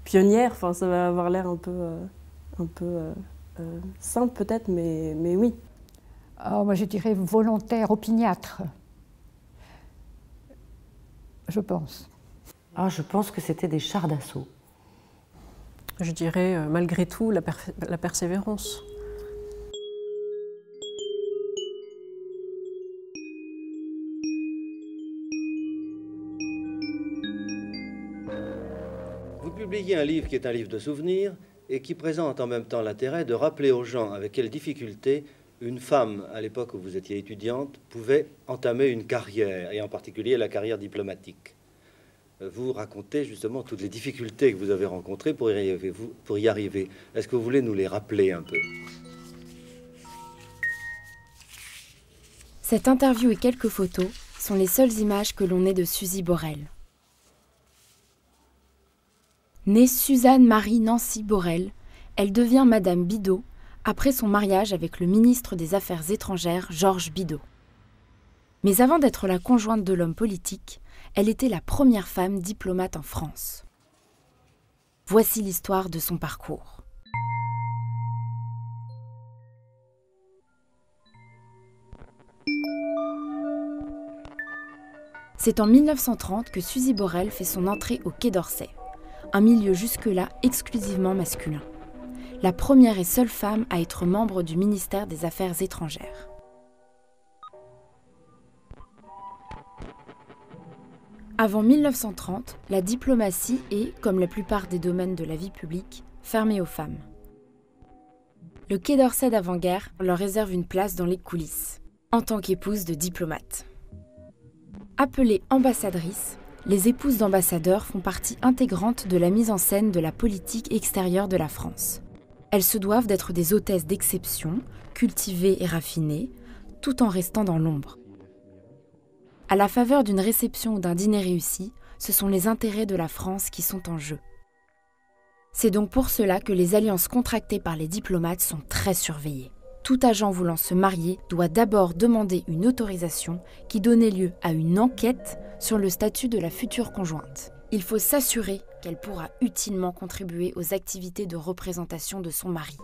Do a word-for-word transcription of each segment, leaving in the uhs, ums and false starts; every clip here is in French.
pionnière. Enfin, ça va avoir l'air un peu, euh, un peu euh, euh, simple peut-être, mais, mais oui. Oh, moi, je dirais volontaire, opiniâtre. Je pense. Ah, je pense que c'était des chars d'assaut. Je dirais, euh, malgré tout, la, la persévérance. Vous publiez un livre qui est un livre de souvenirs et qui présente en même temps l'intérêt de rappeler aux gens avec quelles difficultés une femme, à l'époque où vous étiez étudiante, pouvait entamer une carrière, et en particulier la carrière diplomatique. Vous racontez justement toutes les difficultés que vous avez rencontrées pour y arriver. Vous, pour y arriver. Est-ce que vous voulez nous les rappeler un peu? Cette interview et quelques photos sont les seules images que l'on ait de Suzy Borel. Née Suzanne Marie Nancy Borel, elle devient Madame Bidault après son mariage avec le ministre des Affaires étrangères Georges Bidault. Mais avant d'être la conjointe de l'homme politique, elle était la première femme diplomate en France. Voici l'histoire de son parcours. C'est en mille neuf cent trente que Suzy Borel fait son entrée au Quai d'Orsay, un milieu jusque-là exclusivement masculin. La première et seule femme à être membre du ministère des Affaires étrangères. Avant mille neuf cent trente, la diplomatie est, comme la plupart des domaines de la vie publique, fermée aux femmes. Le Quai d'Orsay d'avant-guerre leur réserve une place dans les coulisses, en tant qu'épouse de diplomate. Appelées ambassadrices, les épouses d'ambassadeurs font partie intégrante de la mise en scène de la politique extérieure de la France. Elles se doivent d'être des hôtesses d'exception, cultivées et raffinées, tout en restant dans l'ombre. À la faveur d'une réception ou d'un dîner réussi, ce sont les intérêts de la France qui sont en jeu. C'est donc pour cela que les alliances contractées par les diplomates sont très surveillées. Tout agent voulant se marier doit d'abord demander une autorisation qui donnait lieu à une enquête sur le statut de la future conjointe. Il faut s'assurer qu'elle pourra utilement contribuer aux activités de représentation de son mari.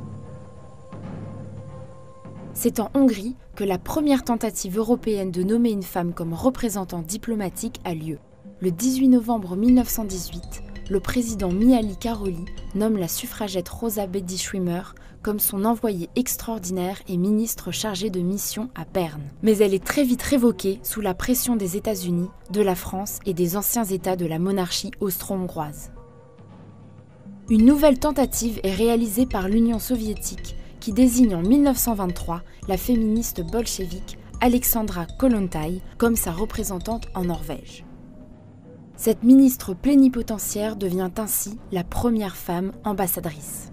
C'est en Hongrie que la première tentative européenne de nommer une femme comme représentante diplomatique a lieu. Le dix-huit novembre mille neuf cent dix-huit, le président Mihály Károlyi nomme la suffragette Rosa Bédy-Schwimmer comme son envoyée extraordinaire et ministre chargée de mission à Berne. Mais elle est très vite révoquée sous la pression des États-Unis, de la France et des anciens États de la monarchie austro-hongroise. Une nouvelle tentative est réalisée par l'Union soviétique qui désigne en mille neuf cent vingt-trois la féministe bolchevique Alexandra Kollontai comme sa représentante en Norvège. Cette ministre plénipotentiaire devient ainsi la première femme ambassadrice.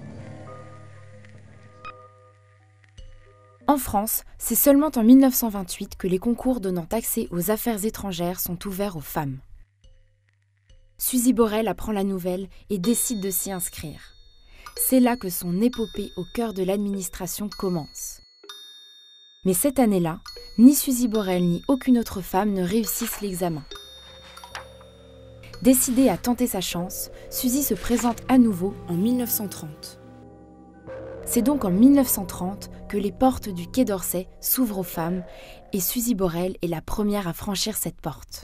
En France, c'est seulement en mille neuf cent vingt-huit que les concours donnant accès aux affaires étrangères sont ouverts aux femmes. Suzy Borel apprend la nouvelle et décide de s'y inscrire. C'est là que son épopée au cœur de l'administration commence. Mais cette année-là, ni Suzy Borel ni aucune autre femme ne réussissent l'examen. Décidée à tenter sa chance, Suzy se présente à nouveau en mille neuf cent trente. C'est donc en mille neuf cent trente que les portes du Quai d'Orsay s'ouvrent aux femmes et Suzy Borel est la première à franchir cette porte.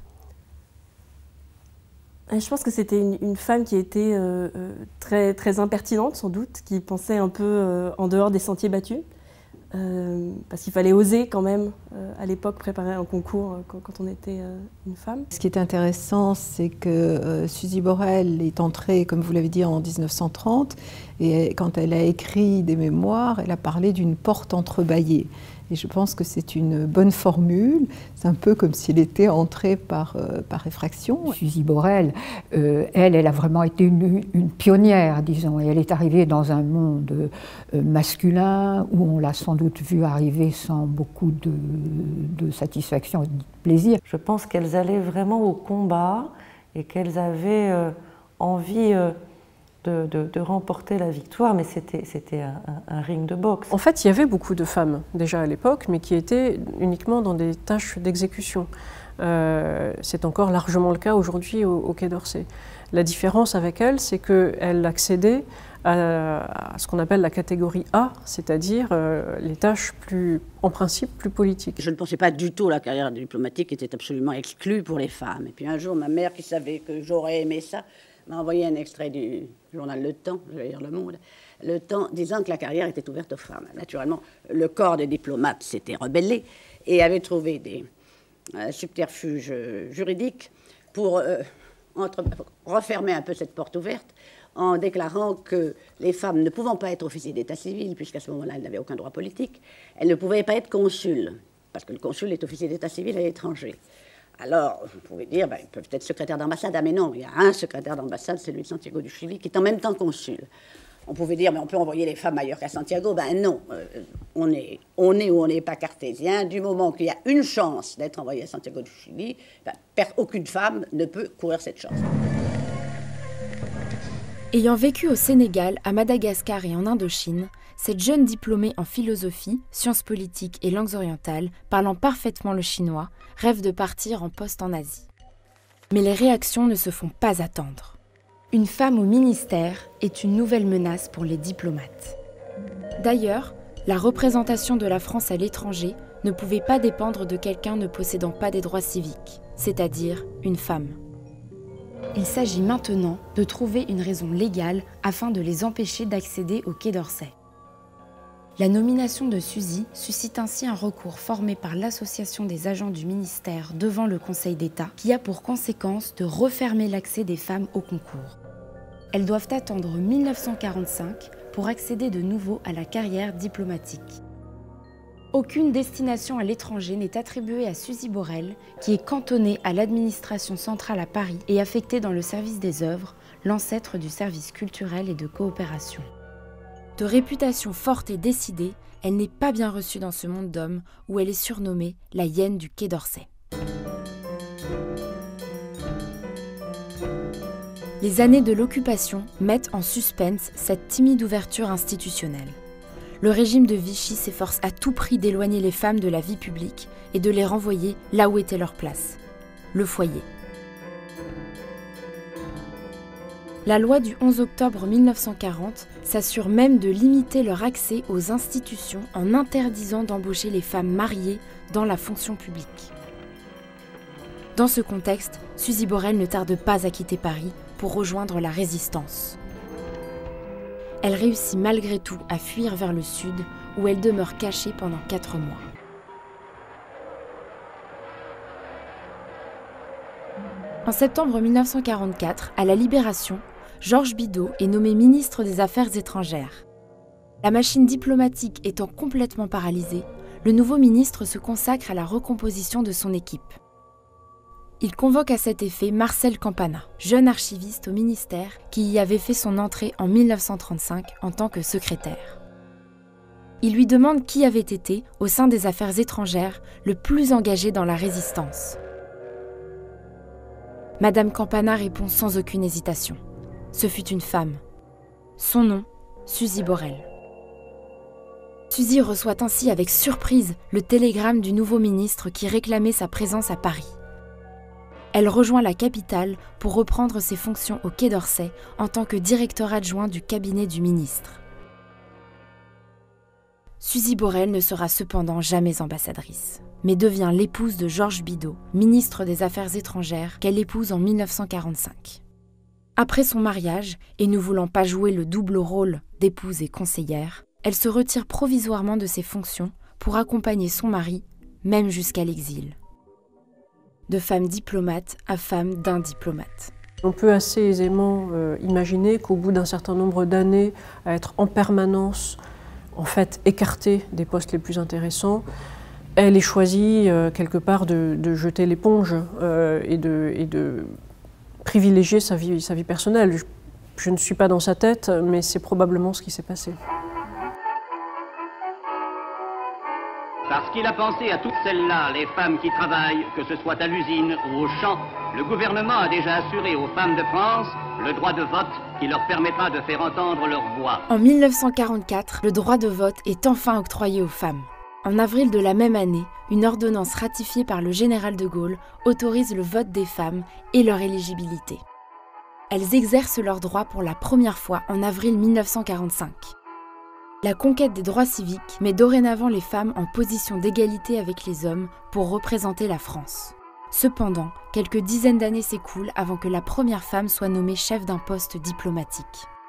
Je pense que c'était une, une femme qui était euh, très, très impertinente sans doute, qui pensait un peu euh, en dehors des sentiers battus, euh, parce qu'il fallait oser quand même euh, à l'époque préparer un concours euh, quand, quand on était euh, une femme. Ce qui est intéressant, c'est que euh, Suzy Borel est entrée, comme vous l'avez dit, en mille neuf cent trente, et quand elle a écrit des mémoires, elle a parlé d'une porte entrebâillée. Et je pense que c'est une bonne formule. C'est un peu comme s'il était entré par, euh, par effraction. Suzy Borel, euh, elle, elle a vraiment été une, une pionnière, disons. Et elle est arrivée dans un monde euh, masculin où on l'a sans doute vue arriver sans beaucoup de, de satisfaction et de plaisir. Je pense qu'elles allaient vraiment au combat et qu'elles avaient euh, envie... Euh, De, de, de remporter la victoire, mais c'était, c'était un, un, un ring de boxe. En fait, il y avait beaucoup de femmes déjà à l'époque, mais qui étaient uniquement dans des tâches d'exécution. Euh, c'est encore largement le cas aujourd'hui au, au Quai d'Orsay. La différence avec elle, c'est qu'elle accédait à, à ce qu'on appelle la catégorie A, c'est-à-dire euh, les tâches plus, en principe, plus politiques. Je ne pensais pas du tout la carrière diplomatique était absolument exclue pour les femmes. Et puis un jour, ma mère, qui savait que j'aurais aimé ça, m'a envoyé un extrait du journal Le Temps, je vais dire Le Monde, Le Temps, disant que la carrière était ouverte aux femmes. Naturellement, le corps des diplomates s'était rebellé et avait trouvé des euh, subterfuges juridiques pour euh, entre, refermer un peu cette porte ouverte en déclarant que les femmes ne pouvant pas être officiers d'état civil, puisqu'à ce moment-là, elles n'avaient aucun droit politique, elles ne pouvaient pas être consuls, parce que le consul est officier d'état civil à l'étranger. Alors, vous pouvez dire, ben, ils peuvent être secrétaires d'ambassade. Ah, mais non, il y a un secrétaire d'ambassade, celui de Santiago du Chili, qui est en même temps consul. On pouvait dire, mais on peut envoyer les femmes ailleurs qu'à Santiago. Ben non, euh, on, est, on est ou on n'est pas cartésien. Du moment qu'il y a une chance d'être envoyé à Santiago du Chili, ben, aucune femme ne peut courir cette chance. Ayant vécu au Sénégal, à Madagascar et en Indochine, cette jeune diplômée en philosophie, sciences politiques et langues orientales, parlant parfaitement le chinois, rêve de partir en poste en Asie. Mais les réactions ne se font pas attendre. Une femme au ministère est une nouvelle menace pour les diplomates. D'ailleurs, la représentation de la France à l'étranger ne pouvait pas dépendre de quelqu'un ne possédant pas des droits civiques, c'est-à-dire une femme. Il s'agit maintenant de trouver une raison légale afin de les empêcher d'accéder au Quai d'Orsay. La nomination de Suzy suscite ainsi un recours formé par l'Association des agents du ministère devant le Conseil d'État qui a pour conséquence de refermer l'accès des femmes au concours. Elles doivent attendre mille neuf cent quarante-cinq pour accéder de nouveau à la carrière diplomatique. Aucune destination à l'étranger n'est attribuée à Suzy Borel, qui est cantonnée à l'administration centrale à Paris et affectée dans le service des œuvres, l'ancêtre du service culturel et de coopération. De réputation forte et décidée, elle n'est pas bien reçue dans ce monde d'hommes où elle est surnommée la hyène du Quai d'Orsay. Les années de l'occupation mettent en suspense cette timide ouverture institutionnelle. Le régime de Vichy s'efforce à tout prix d'éloigner les femmes de la vie publique et de les renvoyer là où était leur place, le foyer. La loi du onze octobre mille neuf cent quarante s'assure même de limiter leur accès aux institutions en interdisant d'embaucher les femmes mariées dans la fonction publique. Dans ce contexte, Suzy Borel ne tarde pas à quitter Paris pour rejoindre la Résistance. Elle réussit malgré tout à fuir vers le sud, où elle demeure cachée pendant quatre mois. En septembre mille neuf cent quarante-quatre, à la Libération, Georges Bidault est nommé ministre des Affaires étrangères. La machine diplomatique étant complètement paralysée, le nouveau ministre se consacre à la recomposition de son équipe. Il convoque à cet effet Marcel Campana, jeune archiviste au ministère qui y avait fait son entrée en mille neuf cent trente-cinq en tant que secrétaire. Il lui demande qui avait été, au sein des affaires étrangères, le plus engagé dans la résistance. Madame Campana répond sans aucune hésitation. Ce fut une femme. Son nom, Suzy Borel. Suzy reçoit ainsi avec surprise le télégramme du nouveau ministre qui réclamait sa présence à Paris. Elle rejoint la capitale pour reprendre ses fonctions au Quai d'Orsay en tant que directeur adjoint du cabinet du ministre. Suzy Borel ne sera cependant jamais ambassadrice, mais devient l'épouse de Georges Bidault, ministre des Affaires étrangères, qu'elle épouse en mille neuf cent quarante-cinq. Après son mariage, et ne voulant pas jouer le double rôle d'épouse et conseillère, elle se retire provisoirement de ses fonctions pour accompagner son mari, même jusqu'à l'exil. De femme diplomate à femme d'un diplomate. On peut assez aisément euh, imaginer qu'au bout d'un certain nombre d'années à être en permanence en fait écartée des postes les plus intéressants, elle ait choisi euh, quelque part de, de jeter l'éponge euh, et, de, et de privilégier sa vie, sa vie personnelle. Je, je ne suis pas dans sa tête, mais c'est probablement ce qui s'est passé. Parce qu'il a pensé à toutes celles-là, les femmes qui travaillent, que ce soit à l'usine ou au champ, le gouvernement a déjà assuré aux femmes de France le droit de vote qui leur permettra de faire entendre leur voix. En mille neuf cent quarante-quatre, le droit de vote est enfin octroyé aux femmes. En avril de la même année, une ordonnance ratifiée par le général de Gaulle autorise le vote des femmes et leur éligibilité. Elles exercent leurs droits pour la première fois en avril mille neuf cent quarante-cinq. La conquête des droits civiques met dorénavant les femmes en position d'égalité avec les hommes pour représenter la France. Cependant, quelques dizaines d'années s'écoulent avant que la première femme soit nommée chef d'un poste diplomatique.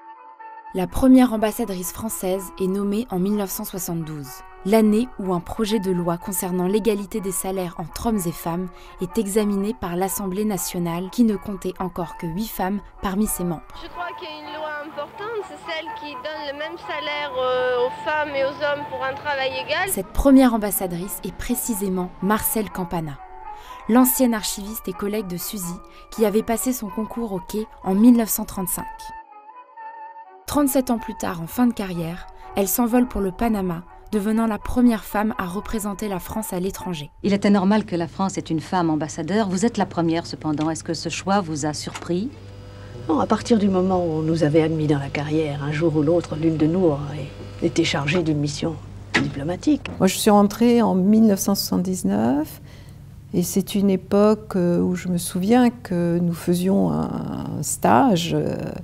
La première ambassadrice française est nommée en mille neuf cent soixante-douze, l'année où un projet de loi concernant l'égalité des salaires entre hommes et femmes est examiné par l'Assemblée nationale qui ne comptait encore que huit femmes parmi ses membres. Je crois qu'il y a une loi importante, c'est celle qui donne le même salaire aux femmes et aux hommes pour un travail égal. Cette première ambassadrice est précisément Marcelle Campana, l'ancienne archiviste et collègue de Suzy qui avait passé son concours au quai en mille neuf cent trente-cinq. trente-sept ans plus tard, en fin de carrière, elle s'envole pour le Panama, devenant la première femme à représenter la France à l'étranger. Il était normal que la France ait une femme ambassadeur. Vous êtes la première cependant. Est-ce que ce choix vous a surpris? Non, à partir du moment où on nous avait admis dans la carrière, un jour ou l'autre, l'une de nous aurait été chargée d'une mission diplomatique. Moi, je suis rentrée en mille neuf cent soixante-dix-neuf et c'est une époque où je me souviens que nous faisions un stage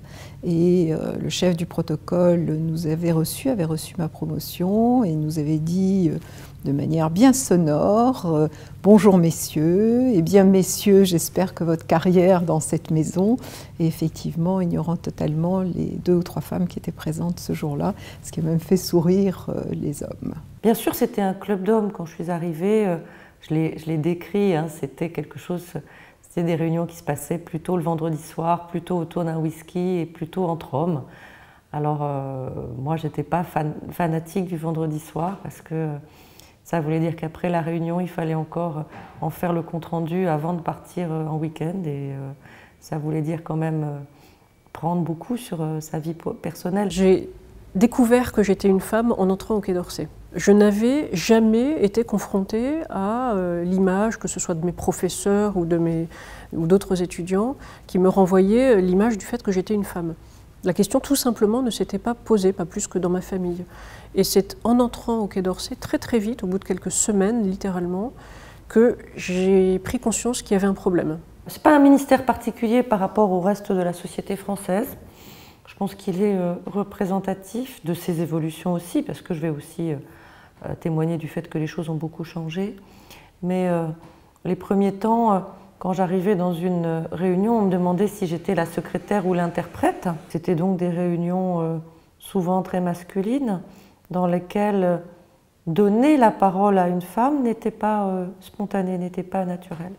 et le chef du protocole nous avait reçus, avait reçu ma promotion et nous avait dit de manière bien sonore « Bonjour messieurs, et bien messieurs, j'espère que votre carrière dans cette maison » et effectivement, ignorant totalement les deux ou trois femmes qui étaient présentes ce jour-là, ce qui a même fait sourire les hommes. Bien sûr, c'était un club d'hommes quand je suis arrivée, je l'ai décrit, hein, c'était quelque chose, c'était des réunions qui se passaient plutôt le vendredi soir, plutôt autour d'un whisky et plutôt entre hommes. Alors euh, moi, je n'étais pas fan, fanatique du vendredi soir parce que ça voulait dire qu'après la réunion, il fallait encore en faire le compte-rendu avant de partir en week-end. Et euh, ça voulait dire quand même euh, prendre beaucoup sur euh, sa vie personnelle. J'ai découvert que j'étais une femme en entrant au Quai d'Orsay. Je n'avais jamais été confrontée à euh, l'image, que ce soit de mes professeurs ou de mes, ou d'autres étudiants, qui me renvoyaient l'image du fait que j'étais une femme. La question, tout simplement, ne s'était pas posée, pas plus que dans ma famille. Et c'est en entrant au Quai d'Orsay, très très vite, au bout de quelques semaines, littéralement, que j'ai pris conscience qu'il y avait un problème. Ce n'est pas un ministère particulier par rapport au reste de la société française. Je pense qu'il est euh, représentatif de ces évolutions aussi, parce que je vais aussi euh, euh, témoigner du fait que les choses ont beaucoup changé. Mais euh, les premiers temps, euh, quand j'arrivais dans une réunion, on me demandait si j'étais la secrétaire ou l'interprète. C'était donc des réunions euh, souvent très masculines, dans lesquelles donner la parole à une femme n'était pas euh, spontané, n'était pas naturel.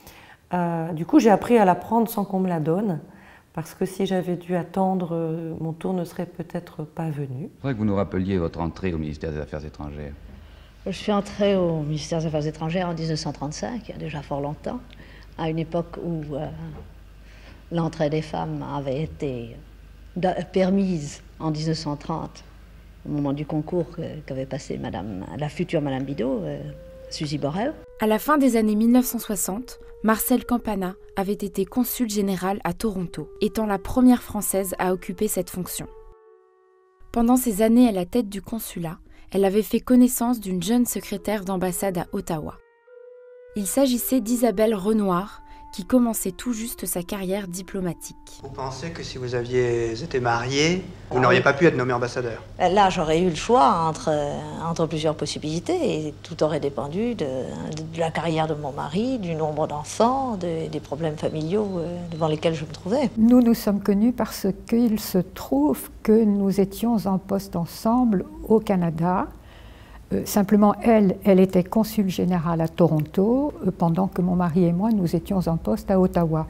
Euh, du coup, j'ai appris à la prendre sans qu'on me la donne, parce que si j'avais dû attendre, euh, mon tour ne serait peut-être pas venu. Je voudrais que vous nous rappeliez votre entrée au ministère des Affaires étrangères. Je suis entrée au ministère des Affaires étrangères en mille neuf cent trente-cinq, il y a déjà fort longtemps, à une époque où euh, l'entrée des femmes avait été permise en mille neuf cent trente, au moment du concours qu'avait passé Madame, la future Madame Bidot, euh, Suzy Borel. À la fin des années mille neuf cent soixante, Marcelle Campana avait été consul général à Toronto, étant la première Française à occuper cette fonction. Pendant ces années à la tête du consulat, elle avait fait connaissance d'une jeune secrétaire d'ambassade à Ottawa. Il s'agissait d'Isabelle Renoir, qui commençait tout juste sa carrière diplomatique. Vous pensez que si vous aviez été mariée, vous n'auriez pas pu être nommé ambassadeur? Là, j'aurais eu le choix entre, entre plusieurs possibilités et tout aurait dépendu de, de la carrière de mon mari, du nombre d'enfants, de, des problèmes familiaux devant lesquels je me trouvais. Nous nous sommes connus parce qu'il se trouve que nous étions en poste ensemble au Canada. Euh, simplement, elle, elle était consul générale à Toronto, euh, pendant que mon mari et moi, nous étions en poste à Ottawa.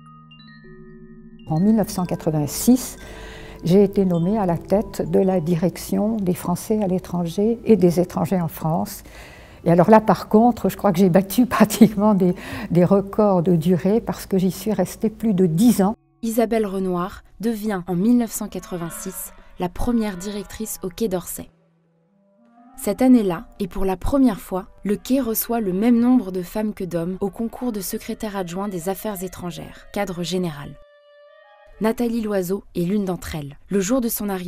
En mille neuf cent quatre-vingt-six, j'ai été nommée à la tête de la direction des Français à l'étranger et des étrangers en France. Et alors là, par contre, je crois que j'ai battu pratiquement des, des records de durée parce que j'y suis restée plus de dix ans. Isabelle Renoir devient en mille neuf cent quatre-vingt-six la première directrice au Quai d'Orsay. Cette année-là, et pour la première fois, le Quai reçoit le même nombre de femmes que d'hommes au concours de secrétaire adjoint des Affaires étrangères, cadre général. Nathalie Loiseau est l'une d'entre elles. Le jour de son arrivée,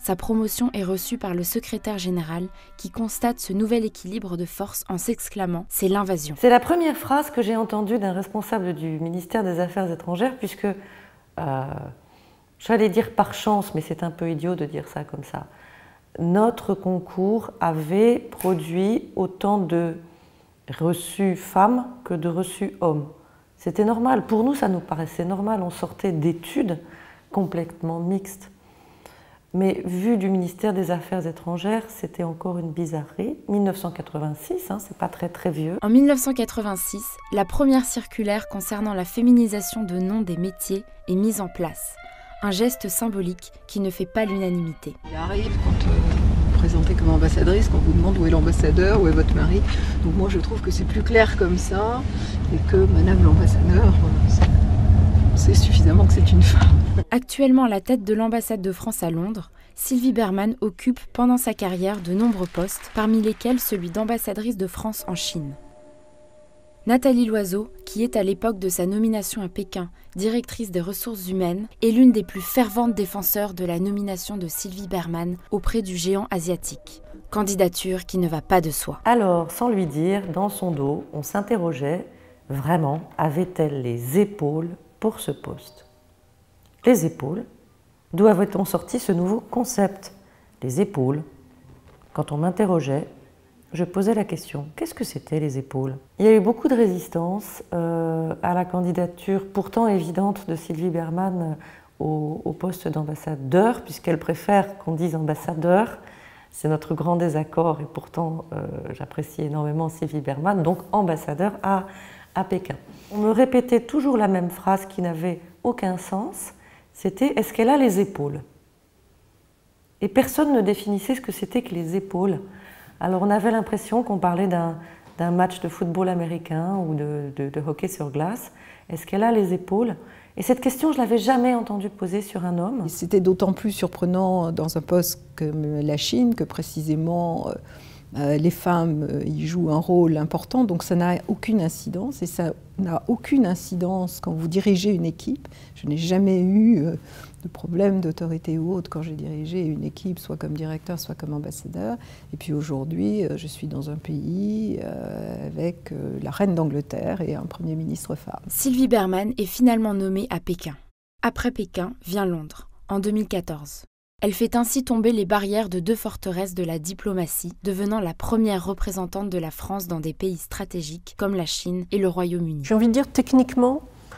sa promotion est reçue par le secrétaire général qui constate ce nouvel équilibre de force en s'exclamant « c'est l'invasion ». C'est la première phrase que j'ai entendue d'un responsable du ministère des Affaires étrangères, puisque, euh, j'allais dire par chance, mais c'est un peu idiot de dire ça comme ça, notre concours avait produit autant de reçus femmes que de reçus hommes. C'était normal, pour nous ça nous paraissait normal, on sortait d'études complètement mixtes. Mais vu du ministère des Affaires étrangères, c'était encore une bizarrerie. mille neuf cent quatre-vingt-six, hein, c'est pas très très vieux. En mille neuf cent quatre-vingt-six, la première circulaire concernant la féminisation de noms des métiers est mise en place. Un geste symbolique qui ne fait pas l'unanimité. Il arrive quand euh, vous vous présentez comme ambassadrice, qu'on vous demande où est l'ambassadeur, où est votre mari. Donc moi je trouve que c'est plus clair comme ça, et que madame l'ambassadeur, euh, c'est suffisamment que c'est une femme. Actuellement à la tête de l'ambassade de France à Londres, Sylvie Bermann occupe pendant sa carrière de nombreux postes, parmi lesquels celui d'ambassadrice de France en Chine. Nathalie Loiseau, qui est à l'époque de sa nomination à Pékin directrice des ressources humaines, est l'une des plus ferventes défenseurs de la nomination de Sylvie Bermann auprès du géant asiatique. Candidature qui ne va pas de soi. Alors, sans lui dire, dans son dos, on s'interrogeait, vraiment, avait-elle les épaules pour ce poste? Les épaules? D'où avait-on sorti ce nouveau concept? Les épaules. Quand on m'interrogeait, je posais la question, qu'est-ce que c'était les épaules? Il y a eu beaucoup de résistance euh, à la candidature pourtant évidente de Sylvie Bermann au, au poste d'ambassadeur, puisqu'elle préfère qu'on dise ambassadeur. C'est notre grand désaccord et pourtant euh, j'apprécie énormément Sylvie Bermann, donc ambassadeur à, à Pékin. On me répétait toujours la même phrase qui n'avait aucun sens, c'était « est-ce qu'elle a les épaules ?» Et personne ne définissait ce que c'était que les épaules. Alors on avait l'impression qu'on parlait d'un d'un match de football américain ou de, de, de hockey sur glace. Est-ce qu'elle a les épaules? Et cette question, je ne l'avais jamais entendue poser sur un homme. C'était d'autant plus surprenant dans un poste comme la Chine que précisément euh, les femmes euh, y jouent un rôle important, donc ça n'a aucune incidence, et ça n'a aucune incidence quand vous dirigez une équipe. Je n'ai jamais eu euh, de problème d'autorité ou autre quand j'ai dirigé une équipe, soit comme directeur, soit comme ambassadeur. Et puis aujourd'hui, euh, je suis dans un pays euh, avec euh, la reine d'Angleterre et un Premier ministre femme. Sylvie Bermann est finalement nommée à Pékin. Après Pékin vient Londres, en deux mille quatorze. Elle fait ainsi tomber les barrières de deux forteresses de la diplomatie, devenant la première représentante de la France dans des pays stratégiques comme la Chine et le Royaume-Uni. J'ai envie de dire, techniquement,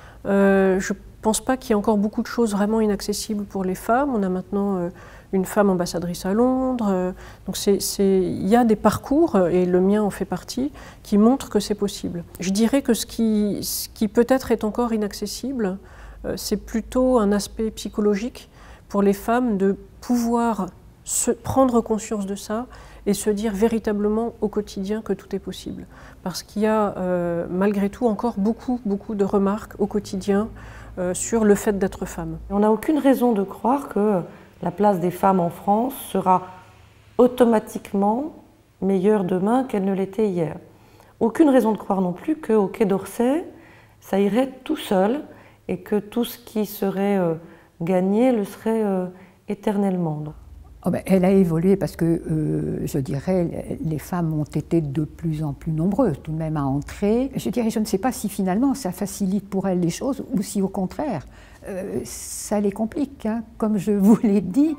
euh, je ne pense pas qu'il y ait encore beaucoup de choses vraiment inaccessibles pour les femmes. On a maintenant euh, une femme ambassadrice à Londres. Euh, donc c'est, c'est, il y a des parcours, et le mien en fait partie, qui montrent que c'est possible. Je dirais que ce qui, ce qui peut-être est encore inaccessible, euh, c'est plutôt un aspect psychologique pour les femmes de pouvoir se prendre conscience de ça et se dire véritablement au quotidien que tout est possible. Parce qu'il y a euh, malgré tout encore beaucoup, beaucoup de remarques au quotidien euh, sur le fait d'être femme. On n'a aucune raison de croire que la place des femmes en France sera automatiquement meilleure demain qu'elle ne l'était hier. Aucune raison de croire non plus qu'au Quai d'Orsay, ça irait tout seul et que tout ce qui serait euh, gagné le serait euh, éternellement. Oh ben, elle a évolué parce que, euh, je dirais, les femmes ont été de plus en plus nombreuses tout de même à entrer. Je dirais, je ne sais pas si finalement ça facilite pour elles les choses ou si au contraire, euh, ça les complique. Hein. Comme je vous l'ai dit,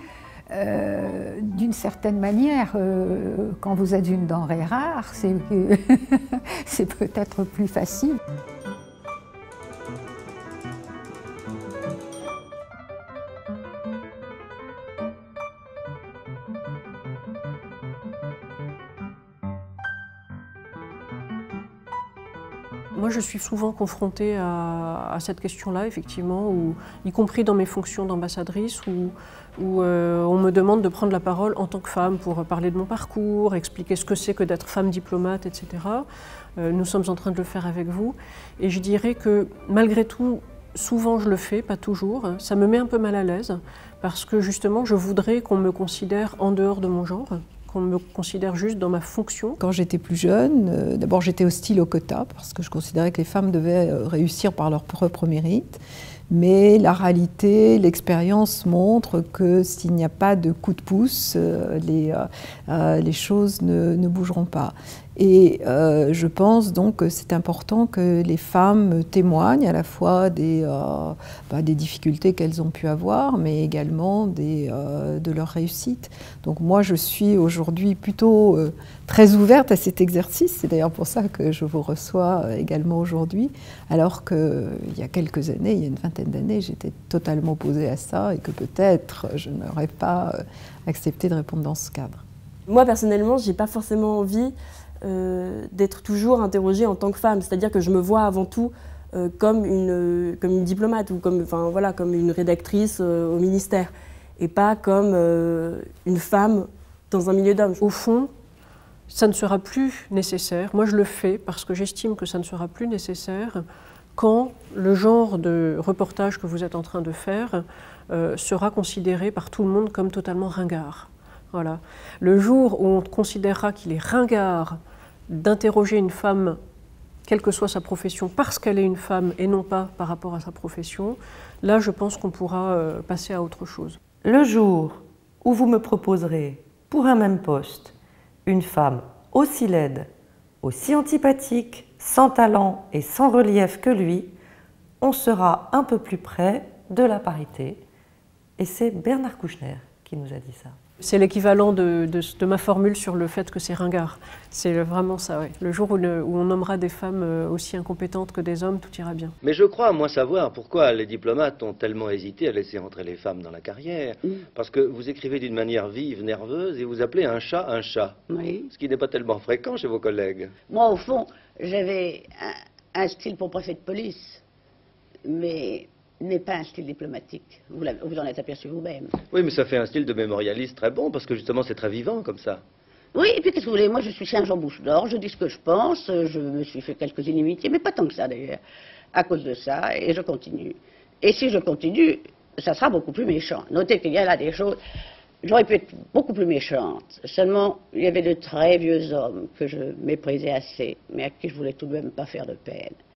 euh, d'une certaine manière, euh, quand vous êtes une denrée rare, c'est, c'est peut-être plus facile. Moi, je suis souvent confrontée à, à cette question-là, effectivement, où, y compris dans mes fonctions d'ambassadrice, où, où euh, on me demande de prendre la parole en tant que femme pour parler de mon parcours, expliquer ce que c'est que d'être femme diplomate, et cetera. Euh, nous sommes en train de le faire avec vous. Et je dirais que, malgré tout, souvent je le fais, pas toujours. Ça me met un peu mal à l'aise, parce que justement, je voudrais qu'on me considère en dehors de mon genre, qu'on me considère juste dans ma fonction. Quand j'étais plus jeune, euh, d'abord j'étais hostile au quota parce que je considérais que les femmes devaient euh, réussir par leur propre mérite. Mais la réalité, l'expérience montre que s'il n'y a pas de coup de pouce, euh, les, euh, les choses ne, ne bougeront pas. Et euh, je pense donc que c'est important que les femmes témoignent à la fois des, euh, bah, des difficultés qu'elles ont pu avoir, mais également des, euh, de leur réussite. Donc moi, je suis aujourd'hui plutôt euh, très ouverte à cet exercice. C'est d'ailleurs pour ça que je vous reçois également aujourd'hui, alors qu'il y a quelques années, il y a une vingtaine d'années, j'étais totalement opposée à ça et que peut-être je n'aurais pas accepté de répondre dans ce cadre. Moi, personnellement, je n'ai pas forcément envie Euh, d'être toujours interrogée en tant que femme, c'est-à-dire que je me vois avant tout euh, comme, une, comme une diplomate ou comme, enfin, voilà, comme une rédactrice euh, au ministère et pas comme euh, une femme dans un milieu d'hommes. Au fond, ça ne sera plus nécessaire. Moi, je le fais parce que j'estime que ça ne sera plus nécessaire quand le genre de reportage que vous êtes en train de faire euh, sera considéré par tout le monde comme totalement ringard. Voilà. Le jour où on considérera qu'il est ringard d'interroger une femme, quelle que soit sa profession, parce qu'elle est une femme et non pas par rapport à sa profession, là je pense qu'on pourra euh, passer à autre chose. Le jour où vous me proposerez, pour un même poste, une femme aussi laide, aussi antipathique, sans talent et sans relief que lui, on sera un peu plus près de la parité. Et c'est Bernard Kouchner qui nous a dit ça. C'est l'équivalent de, de, de ma formule sur le fait que c'est ringard. C'est vraiment ça, oui. Le jour où, le, où on nommera des femmes aussi incompétentes que des hommes, tout ira bien. Mais je crois, moi, savoir pourquoi les diplomates ont tellement hésité à laisser entrer les femmes dans la carrière. Mm. Parce que vous écrivez d'une manière vive, nerveuse, et vous appelez un chat un chat. Oui. Ce qui n'est pas tellement fréquent chez vos collègues. Moi, au fond, j'avais un, un style pour préfet de police, mais n'est pas un style diplomatique. Vous, vous en êtes aperçu vous-même. Oui, mais ça fait un style de mémorialiste très bon, parce que justement c'est très vivant comme ça. Oui, et puis qu'est-ce que vous voulez, moi je suis Saint-Jean-Bouche d'Or, je dis ce que je pense, je me suis fait quelques inimitiés, mais pas tant que ça d'ailleurs, à cause de ça, et je continue. Et si je continue, ça sera beaucoup plus méchant. Notez qu'il y a là des choses, j'aurais pu être beaucoup plus méchante, seulement il y avait de très vieux hommes que je méprisais assez, mais à qui je voulais tout de même pas faire de peine.